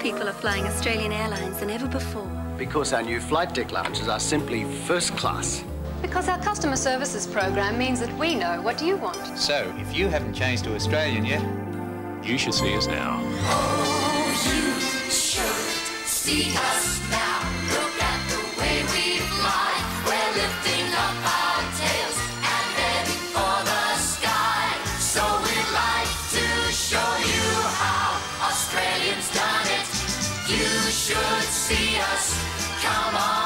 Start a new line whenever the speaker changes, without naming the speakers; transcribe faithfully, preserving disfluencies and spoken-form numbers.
people are flying Australian Airlines than ever before.
Because our new flight deck lounges are simply first class.
Because our customer services program means that we know what you want.
So, if you haven't changed to Australian yet,
you should see us now.
Oh, you should see us now. Look at the way we fly. We're lifting up our tails and heading for the sky. So we'd like to show you how Australians done it. You should see us. Come on.